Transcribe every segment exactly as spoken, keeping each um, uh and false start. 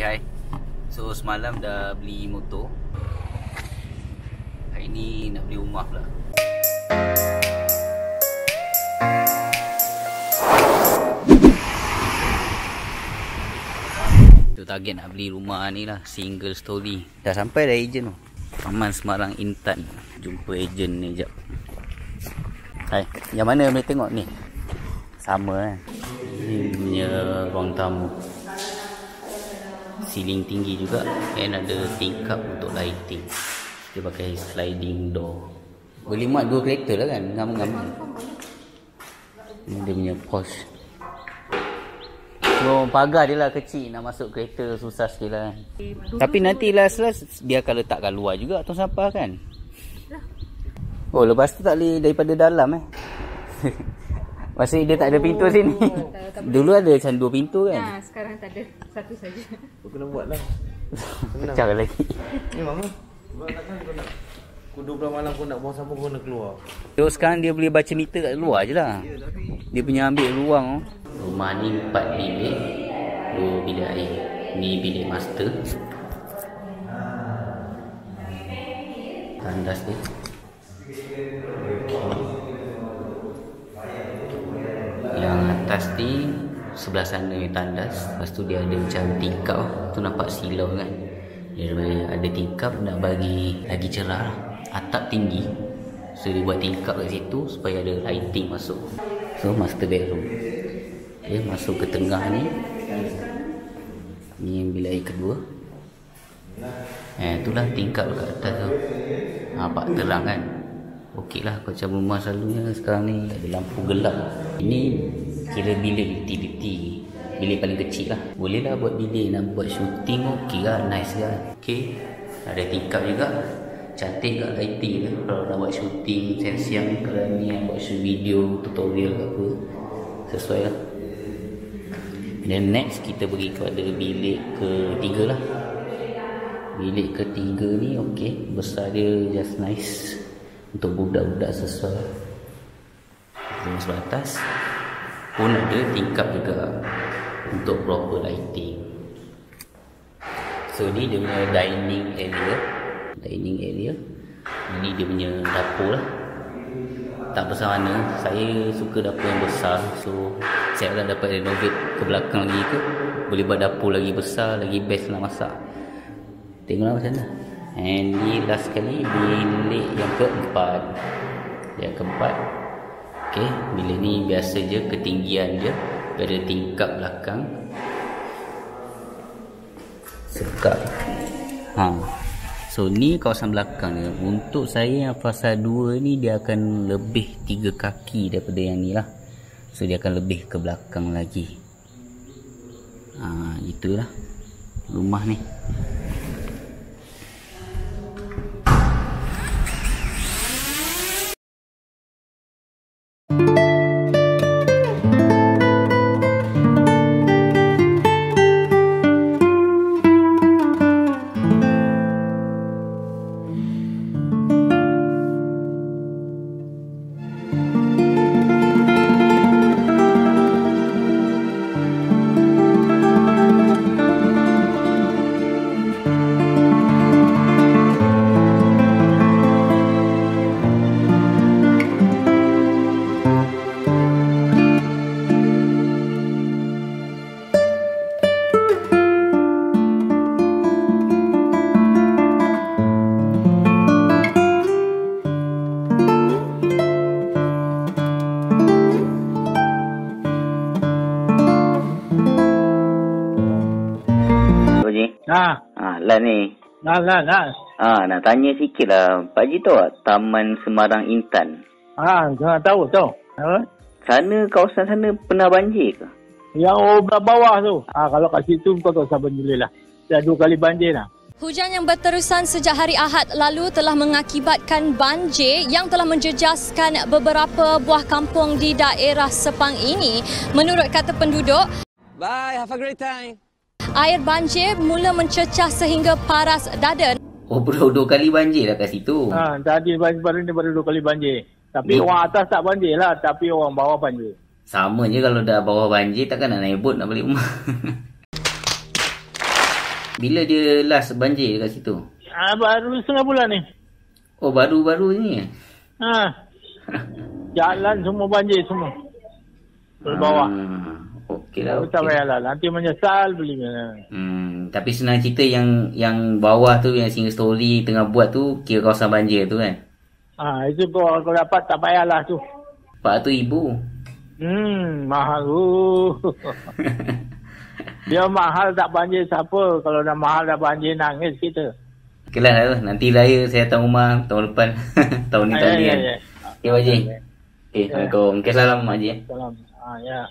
Okay, hai. So semalam dah beli motor. Hari ni nak beli rumah pula. Tu target nak beli rumah ni lah, single story. Dah sampai dah ejen tu. Taman Semarang Intan. Jumpa ejen ni jap. Hai, yang mana boleh tengok ni? Sama kan. Ini punya ruang tamu. Ceiling tinggi juga. Dan ada tingkap untuk lighting. Dia pakai sliding door. Boleh muat dua kereta lah kan. Ngam-ngam. Ini dia punya posh. So pagar dia lah kecil. Nak masuk kereta susah sikit lah kan. Tapi nanti last-last dia akan letakkan luar juga tong sampah kan. Oh, lepas tu tak boleh daripada dalam eh. Maksudnya dia tak ada pintu oh, sini. Tak, tak Dulu ada macam dua pintu kan? Nah, sekarang tak ada. Satu saja. Kau kena buat lah. Pecah lagi. Memang lah. Sebab takkan kau nak dua belas malam kau nak buang sampah kau nak keluar. So sekarang dia boleh baca meter kat luar je lah. Ya, tapi dia punya ambil ruang. Rumah ni empat bilik. Dua bilik air. Ni bilik master. Tandas dia. Yang atas ni sebelah sana ni tandas. Lepas tu dia ada macam tingkap. Tu nampak silau kan. Dia ada tingkap nak bagi lagi cerah. Atap tinggi. So dia buat tingkap kat situ supaya ada lighting masuk. So master bedroom. Okay, masuk ke tengah ni. Ni yang bilik air kedua. Eh, itulah tingkap kat atas tu. Nampak terang kan. Okey lah macam rumah selalunya sekarang ni ada lampu gelap. Ini kira bilik utility. Bilik paling kecil lah. Boleh lah buat bilik nak buat shooting. Okey lah, nice lah. Okey, ada tingkap juga. Cantik kat lighting lah. Kalau nak buat shooting siang-siang. Kalau ni nak buat shoot video, tutorial ke apa, sesuai lah. Dan next kita pergi kepada bilik ketiga lah. Bilik ketiga ni okey. Besar dia just nice. Untuk budak-budak sesuai. Di sebelah atas pun ada tingkap juga untuk proper lighting. So ni dia punya dining area. Dining area. Ini dia punya dapur lah. Tak besar mana. Saya suka dapur yang besar. So saya akan dapat renovate ke belakang lagi ke. Boleh buat dapur lagi besar. Lagi best nak masak. Tengoklah macam mana. And ni last sekali bilik yang keempat. Yang keempat. Okay, bilik ni biasa je, ketinggian je. Ada tingkap belakang. Sekap. Ha. So ni kawasan belakang dia. Untuk saya yang fasa dua ni dia akan lebih tiga kaki daripada yang ni lah. So dia akan lebih ke belakang lagi. Ha, itulah rumah ni. Ha. Ha, lah ni. Nah, nah, nah. Ha, nak tanya sikit lah. Pak Haji tahu tak Taman Semarang Intan? Ha, saya tahu, tahu. Ha? Sana, kawasan sana pernah banjir ke? Yang belah bawah tu. Ha, kalau kat situ kau tak usah banjir lah. Dah dua kali banjir lah. Hujan yang berterusan sejak hari Ahad lalu telah mengakibatkan banjir yang telah menjejaskan beberapa buah kampung di daerah Sepang ini. Menurut kata penduduk, bye, have a great time. Air banjir mula mencecah sehingga paras dada. Oh, baru dua kali banjir lah kat situ. Ha, tadi baru ni baru dua kali banjir. Tapi Ni. orang atas tak banjir lah. Tapi orang bawah banjir. Sama je kalau dah bawah banjir, takkan nak naik bot nak balik rumah. Bila dia last banjir dekat situ? Ah, baru setengah bulan ni. Oh, baru-baru ni. Ha. Jalan semua banjir semua. Ke bawah. Ah, okey lah. Tak Okay. payahlah. Nanti menyesal beli. Hmm, tapi senang cerita yang yang bawah tu, yang single story tengah buat tu, kira kawasan banjir tu kan? Ah, itu kau, kau dapat tak payahlah tu. Pak tu ibu. Hmm, mahal. Uh. Dia mahal tak banjir siapa. Kalau dah mahal dah banjir nangis kita. Okey lah, nanti raya saya datang rumah tahun depan. Tahun ni Ah, tahun ya, ni ya, kan. ya. Okey, Pak Haji. Okey, Assalamualaikum. Okey, salam Mak Haji. Salam. Ah, ya.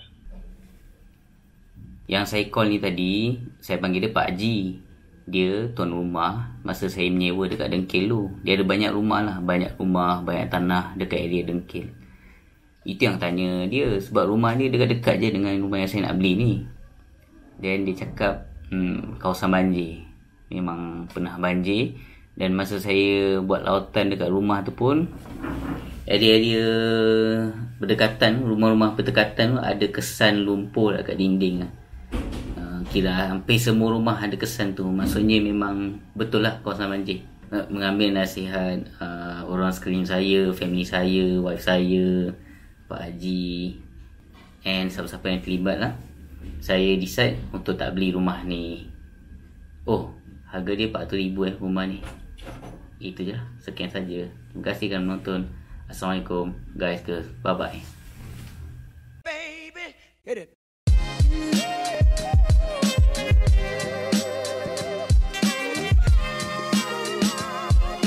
Yang saya call ni tadi, saya panggil dia Pak Haji. Dia tuan rumah masa saya menyewa dekat Dengkil tu. Dia ada banyak rumah lah. Banyak rumah, banyak tanah dekat area Dengkil. Itu yang tanya dia. Sebab rumah dia dekat-dekat je dengan rumah yang saya nak beli ni. Dan dia cakap, hmm, kawasan banjir. Memang pernah banjir. Dan masa saya buat lautan dekat rumah tu pun, area-area berdekatan, rumah-rumah berdekatan tu ada kesan lumpur dekat dinding lah. Kira hampir semua rumah ada kesan tu. Maksudnya memang betul lah kawasan banjir. Mengambil nasihat uh, orang sekeliling saya, family saya, wife saya, Pak Haji, and siapa-siapa yang terlibat lah, saya decide untuk tak beli rumah ni. Oh, harga dia empat ratus ribu eh rumah ni. Itu je lah. Sekian saja. Terima kasih kerana menonton. Assalamualaikum guys, girls. Bye bye. Baby, hit it.